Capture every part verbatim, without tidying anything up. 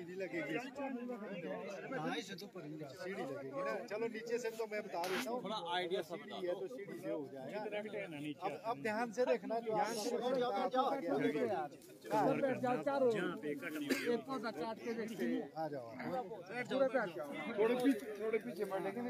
नहीं लगेगी, सीढ़ी लगेगी ना। चलो नीचे से तो मैं बता देता हूँ, थोड़ा आइडिया सीढ़ी है तो सीढ़ी से हो जाएगा। अब अब ध्यान से देखना, जो आ जाओ, थोड़े पीछे थोड़े पीछे बढ़ लेकिन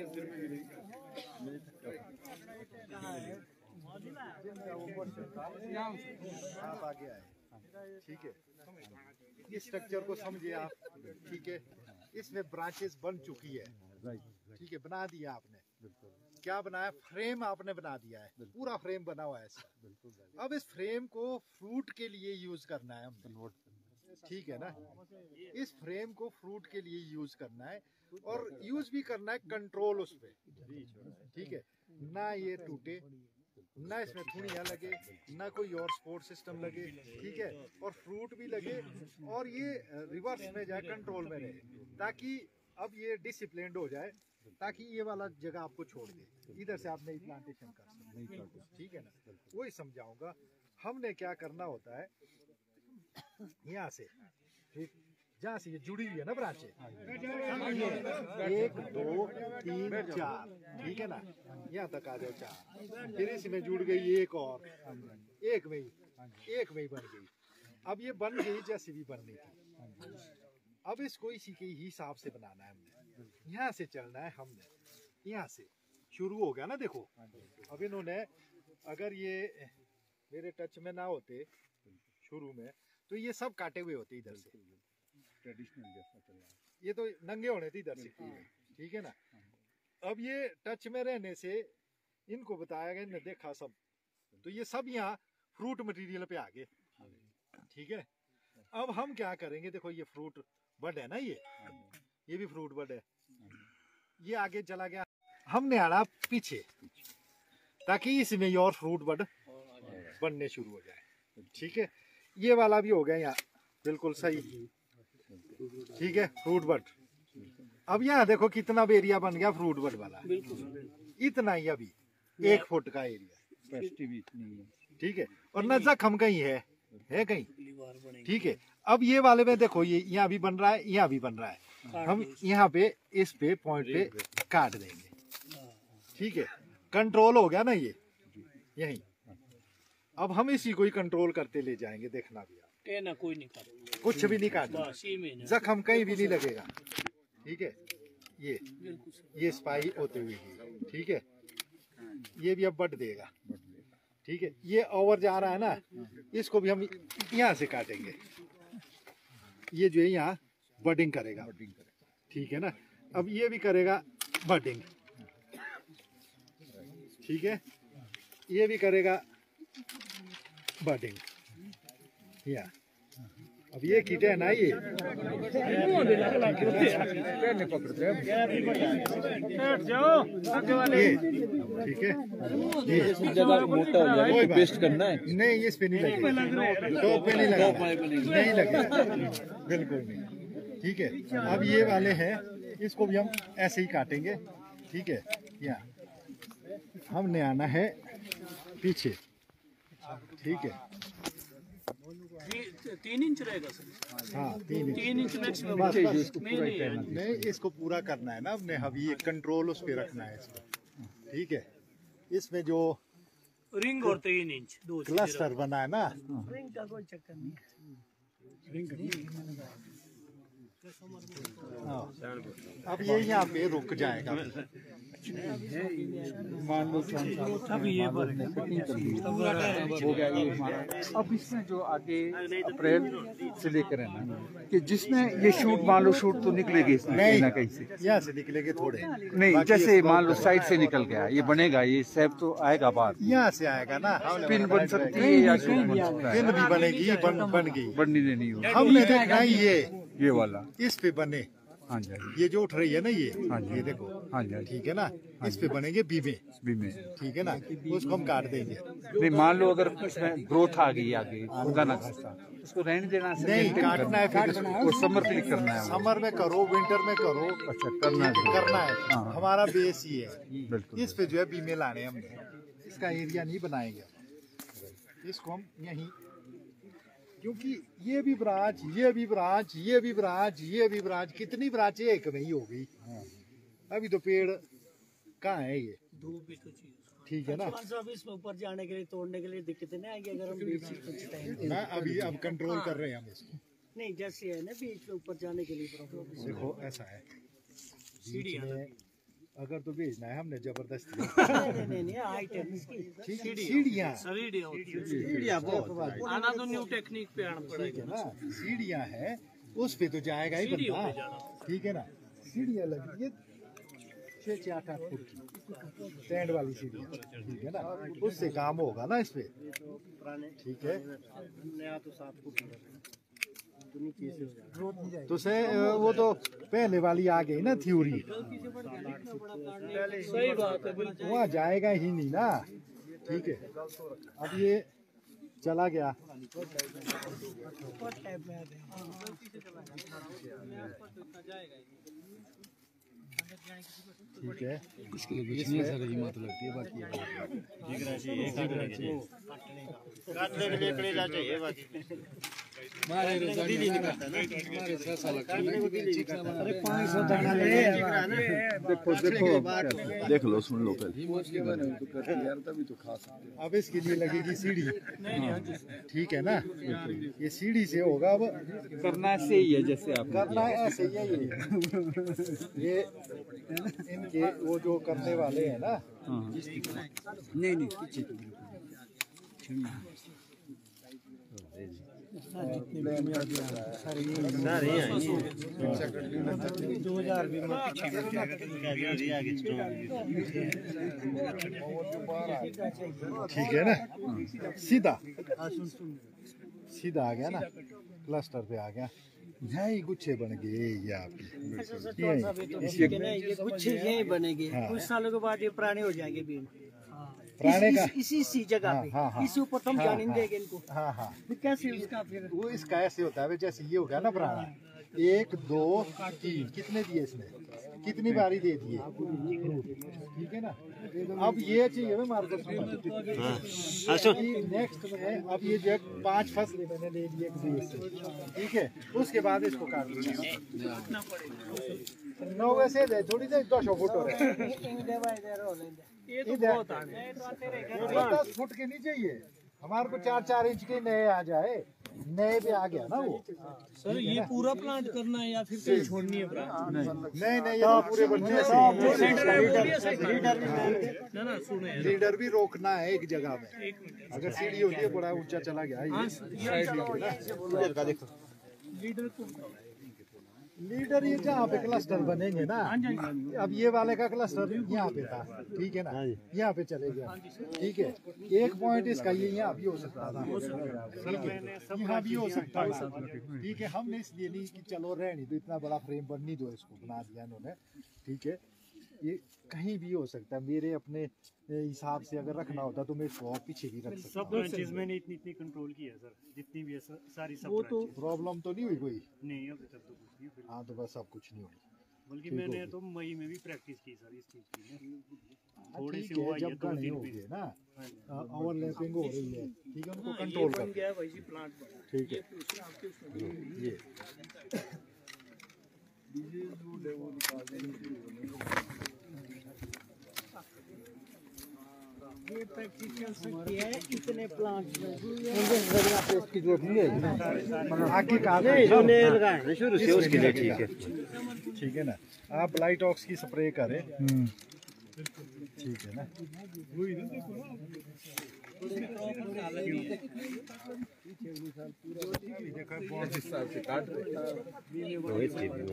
आप आगे आए, ठीक है। इस स्ट्रक्चर को समझिए आप, ठीक है। इसमें ब्रांचेस बन चुकी है, ठीक है, बना दिया आपने। क्या बनाया? फ्रेम आपने बना दिया है, पूरा फ्रेम बना हुआ है इसका। अब इस फ्रेम को फ्रूट के लिए यूज करना है हमने, ठीक है ना। इस फ्रेम को फ्रूट के लिए यूज करना है और यूज भी करना है कंट्रोल उस पे, ठीक है। ना ये टूटे, ना इसमें थुनिया लगे, ना कोई और सपोर्ट सिस्टम लगे, ठीक है। और फ्रूट भी लगे और ये रिवर्स में जाए, कंट्रोल में रहे, ताकि अब ये डिसिप्लिन्ड हो जाए, ताकि ये वाला जगह आपको छोड़ दे, इधर से आप नई प्लांटेशन कर सकते, ठीक है ना। वही समझाऊंगा। हमने क्या करना होता है, यहाँ से ठीक, जहाँ से ये जुड़ी हुई है ना ब्रांचें, एक दो तीन चार, ठीक है ना, यहाँ तक आ जाओ चार, फिर इसमें जुड़ गई एक और, एक में ही एक में ही बन गई। अब ये बन गई जैसे भी बननी थी। अब इसको इसी के हिसाब से बनाना है हमने, यहाँ से चलना है हमने, यहाँ से शुरू हो गया ना। देखो अब इन्होंने, अगर ये मेरे टच में ना होते शुरू में, तो ये सब काटे हुए होते इधर से, ट्रेडिशनल जैसा चल रहा है, ये तो नंगे होने थे इधर से, ठीक है ना। अब ये टच में रहने से इनको बताया गया, इन्हें देखा सब, तो ये सब यहाँ फ्रूट मटेरियल पे आ गए, ठीक है। अब हम क्या करेंगे, देखो ये फ्रूट बड है ना, ये ये भी फ्रूट बड है, ये आगे चला गया, हमने आना पीछे, ताकि इसमें और फ्रूट बड बनने शुरू हो जाए, ठीक है। ये वाला भी हो गया यहाँ बिल्कुल सही, ठीक है, फ्रूट बड। अब यहाँ देखो कितना एरिया बन गया फ्रूट बड वाला, इतना ही अभी एक फुट का एरिया, ठीक है। और न जख्म कहीं है है कहीं, ठीक है। अब ये वाले में देखो, ये यहाँ भी बन रहा है, यहाँ भी बन रहा है, हम यहाँ पे इस पे पॉइंट पे काट देंगे, ठीक है। कंट्रोल हो गया ना ये यही। अब हम इसी को ही कंट्रोल करते ले जाएंगे, देखना भी आप, ना कोई नहीं काट, कुछ भी नहीं काटना, जख्म कहीं भी नहीं लगेगा, ठीक है। ये ये स्पाई होते हुए, ठीक है। ये भी अब बढ़ देगा, ठीक है। ये ओवर जा रहा है ना, इसको भी हम यहाँ से काटेंगे, ये जो है यहाँ बडिंग करेगा, ठीक है ना। अब ये भी करेगा बडिंग, ठीक है। ये भी करेगा बडिंग, या अब ये किट है ना, ये ठीक है। ये जगह मोटा हो जाएगा, पेस्ट करना है, नहीं इस पे नहीं लगेगा, टॉप पे नहीं लगेगा, नहीं लगेगा बिल्कुल नहीं, ठीक है। अब ये वाले हैं, इसको भी हम ऐसे ही काटेंगे, ठीक है। या हमने आना है पीछे, ठीक है। तीन इंच रहेगा सर, हाँ तीन इंच, तीन इंच मैक्सिमम, बस बस नहीं, इसको पूरा करना है ना हमने, अभी ये कंट्रोल उस पे रखना है इसको, ठीक है। इसमें जो रिंग और तीन इंच दो क्लस्टर बना है ना, रिंग का कोई चक्कर नहीं, अब ये यहाँ पे रुक जाएगा, मान लो अब ये हो गया ये हमारा। अब इसमें जो आगे अप्रैल से लेकर है ना, कि जिसमें ये शूट मान लो शूट तो निकलेगी इसमें कहीं ना कहीं से, यहाँ से निकलेंगे थोड़े, नहीं जैसे मान लो साइड से निकल गया, ये बनेगा, ये सैप तो आएगा बाहर, यहाँ से आएगा ना, पिन बन सकती है या शूट बन सकता है, पिन भी बनेगी, बन बन गई, बननी नहीं होगी। हमने देखना है ये ये वाला इस पे बने, हाँ जी, ये जो उठ रही है ना, ये हाँ जी, ये देखो, हाँ जी, ठीक है ना, इस पे बनेंगे बीमे, बीमे, ठीक है ना, उसको हम काट देंगे। नहीं मान लो अगर इसमें ग्रोथ आ गई आगे, खुदा ना खास्ता, उसको रहने देना, नहीं काटना है, फिर वो समर के लिए करना है, समर में करो, विंटर में करो, अच्छा करना है, करना है, हाँ। हमारा बेस ही है, बिल्कुल। इस पे जो है बीमे लाने हमने, इसका एरिया नहीं बनाएंगे, इसको हम यहीं क्योंकि ये भी ब्रांच, ये भी ब्रांच, ये भी ब्रांच, ये भी ब्रांच, कितनी ब्रांचें एक में ही हो गई। अभी तो पेड़ कहाँ है ये, धूप भी तो चाहिए। ठीक है ना। सब इसमें ऊपर जाने के लिए, तोड़ने के लिए दिक्कत नहीं आएगी अगर हम बीच में कुछ टाइम ना अभी अब कंट्रोल कर रहे हैं हम इसको। नहीं, जैसे है ना बीच में ऊपर जाने के लिए प्रॉब्लम। देखो ऐसा है, बीच में अगर तो भेजना है हमने जबरदस्ती। नहीं नहीं नहीं, हाइट है इसकी। ठीक है, सीढ़ियाँ सीढ़ियाँ बहुत आना तो न्यू टेक्निक पे आना ठीक पड़ेगा है ना, सीढ़ियाँ है उस पे तो जाएगा ही बंदा, ठीक है ना। सीढ़ियाँ लगी है छः छः आठ आठ फुट की स्टैंड वाली सीढ़ियाँ, ठीक है ना, उससे काम होगा ना इस पे, ठीक है। तो से वो तो पहले वाली आ गई ना थ्योरी, सही बात है बिल्कुल। वहाँ जाएगा ही नहीं ना, ठीक है। अब ये चला गया, ठीक है। इसके लिए कुछ नहीं सर, हिम्मत लगती है बाकी काटने के लिए करेला चाहिए बाकी हमारे दिल्ली निकलता है ना, हमारे छह साल अरे पाँच सौ दाना ले देखो देखो देख लो, सुन लो पहले हिम्मत के बने तो करते यार, तभी तो खा सकते हैं। अब इसके लिए लगेगी सीढ़ी, ठीक है ना, ये सीढ़ी से होगा। अब करना ऐसे ही है जैसे आप करना है ऐसे ही है ये ये इनके वो जो करने वाले हैं ना, नहीं नहीं दो हजार भी ठीक है ना, सीधा सीधा आ गया ना, क्लस्टर पे आ गया, यही गुच्छे बन गए ये आपके, ये कुछ यही बनेगी। हाँ। कुछ सालों के बाद ये पुराने हो जाएंगे भी पुराने इस, का इस, इसी इसी जगह हाँ, पे हाँ, हाँ। इसी ऊपर तो हम हाँ, जाने नहीं हाँ। देंगे इनको। हाँ हाँ फिर कैसे उसका फिर वो इसका ऐसे होता है जैसे ये हो गया ना पुराना, एक दो तीन कितने दिए इसने, कितनी बारी दे दिए, ठीक है ना। अब ये चाहिए ना मार्केट में नेक्स्ट में, अब ये जो पांच फसलें मैंने ले लिए एक बीज से, ठीक है, उसके बाद इसको काट लिया नौ वैसे दे थोड़ी देर दो सौ फुट हो रहे ये तो बहुत आने दस फुट के नहीं चाहिए हमारे को, चार चार इंच के नए आ जाए, नए पे आ गया ना वो। सर ये पूरा प्लांट करना है या फिर कहीं छोड़नी है ब्रांच? नहीं नहीं ये तो पूरे बनने ना ना सुने लीडर भी रोकना है एक जगह में, अगर सीढ़ी होती है बड़ा ऊंचा चला गया ये लीडर को लीडर ये जहाँ पे क्लस्टर बनेंगे ना, अब ये वाले का क्लस्टर यहाँ पे था, ठीक है ना, यहाँ पे चले गया, ठीक है। एक पॉइंट इसका ये यहाँ भी हो सकता था, ठीक है, यहाँ भी हो सकता था, ठीक है। हमने इसलिए नहीं कि चलो रहने दो, इतना बड़ा फ्रेम बनने दो, इसको बना दिया इन्होंने, ठीक है। ये कहीं भी हो सकता है, मेरे अपने हिसाब से अगर रखना होता तो मैं इसको और पीछे भी रख सकता। सब ब्रांचेस मैंने इतनी इतनी कंट्रोल की है सर, जितनी भी है सारी सब वो तो प्रॉब्लम तो नहीं हुई कोई? नहीं अभी तक तो कुछ नहीं, हाँ तो बस अब कुछ नहीं हुई, बल्कि मैंने तो मई में भी प्रैक्टिस की सर इस चीज की, थोड़े से ठीक हुआ है। ये जब दो घने दिन हो भी गए ना, ओवरलैपिंग हो रही है, ठीक है, उनको कंट्रोल कर, गया वैसी प्लांट बना, ठीक है। ये ये प्रैक्टिस चल सकती है इतने प्लांट में। इसकी जरूरत नहीं है, आगे का शुरू से उसके लिए ठीक है, ठीक है ना। आप लाइट ऑक्स की स्प्रे करें, ठीक है ना।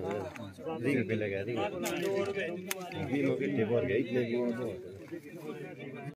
रिंग पे लगा रिंग